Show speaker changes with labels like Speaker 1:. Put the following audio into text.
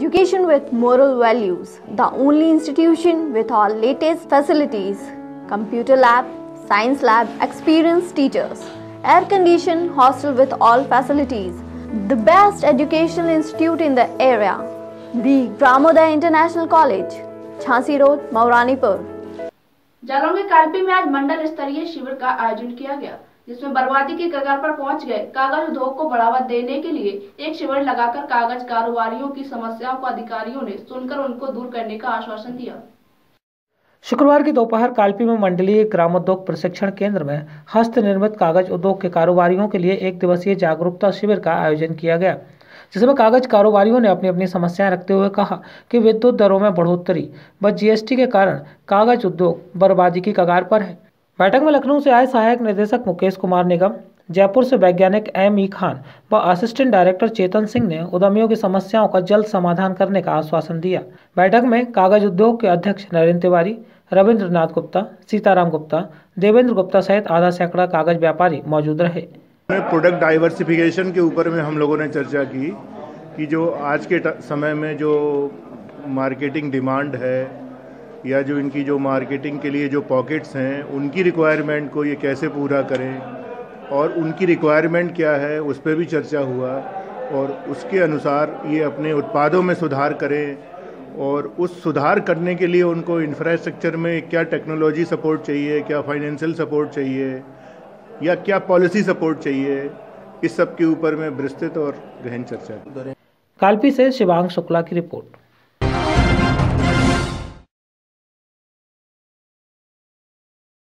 Speaker 1: education with moral values, the only institution with all latest facilities, computer lab, science lab, experienced teachers, air-conditioned hostel with all facilities, the best educational institute in the area, the Gramoday International College, Jhansi Road, Mauranipur.
Speaker 2: Jalaun के कालपी में आज मंडल स्तरीय शिविर का आयोजन किया गया, जिसमें बर्बादी की कगार पर पहुंच गए कागज उद्योग को बढ़ावा देने के लिए एक शिविर लगाकर कागज कारोबारियों की समस्याओं को अधिकारियों ने सुनकर उनको दूर करने का आश्वासन दिया।
Speaker 3: शुक्रवार की दोपहर कालपी में मंडलीय ग्रामोद्योग प्रशिक्षण केंद्र में हस्त निर्मित कागज उद्योग के कारोबारियों के लिए एक दिवसीय जागरूकता शिविर का आयोजन किया गया, जिसमें कागज कारोबारियों ने अपनी अपनी समस्याएं रखते हुए कहा कि विद्युत दरों में बढ़ोतरी व जीएसटी के कारण कागज उद्योग बर्बादी की कगार पर है। बैठक में लखनऊ से आए सहायक निदेशक मुकेश कुमार निगम, जयपुर से वैज्ञानिक एम.ई. खान व असिस्टेंट डायरेक्टर चेतन सिंह ने उद्यमियों की समस्याओं का जल्द समाधान करने का आश्वासन दिया। बैठक में कागज उद्योग के अध्यक्ष नरेंद्र तिवारी, रविंद्रनाथ गुप्ता, सीताराम गुप्ता, देवेंद्र गुप्ता सहित आधा सैकड़ा कागज व्यापारी मौजूद रहे।
Speaker 4: प्रोडक्ट डाइवर्सिफिकेशन के ऊपर में हम लोगों ने चर्चा की कि जो आज के समय में जो मार्केटिंग डिमांड है या जो इनकी जो मार्केटिंग के लिए जो पॉकेट्स हैं उनकी रिक्वायरमेंट को ये कैसे पूरा करें और उनकी रिक्वायरमेंट क्या है उस पर भी चर्चा हुआ और उसके अनुसार ये अपने उत्पादों में सुधार करें और उस सुधार करने के लिए उनको इंफ्रास्ट्रक्चर में क्या टेक्नोलॉजी सपोर्ट चाहिए, क्या फाइनेंशियल सपोर्ट चाहिए या क्या पॉलिसी सपोर्ट चाहिए, इस सब के ऊपर में विस्तृत और गहन चर्चा।
Speaker 3: कालपी से शिवांग शुक्ला की रिपोर्ट।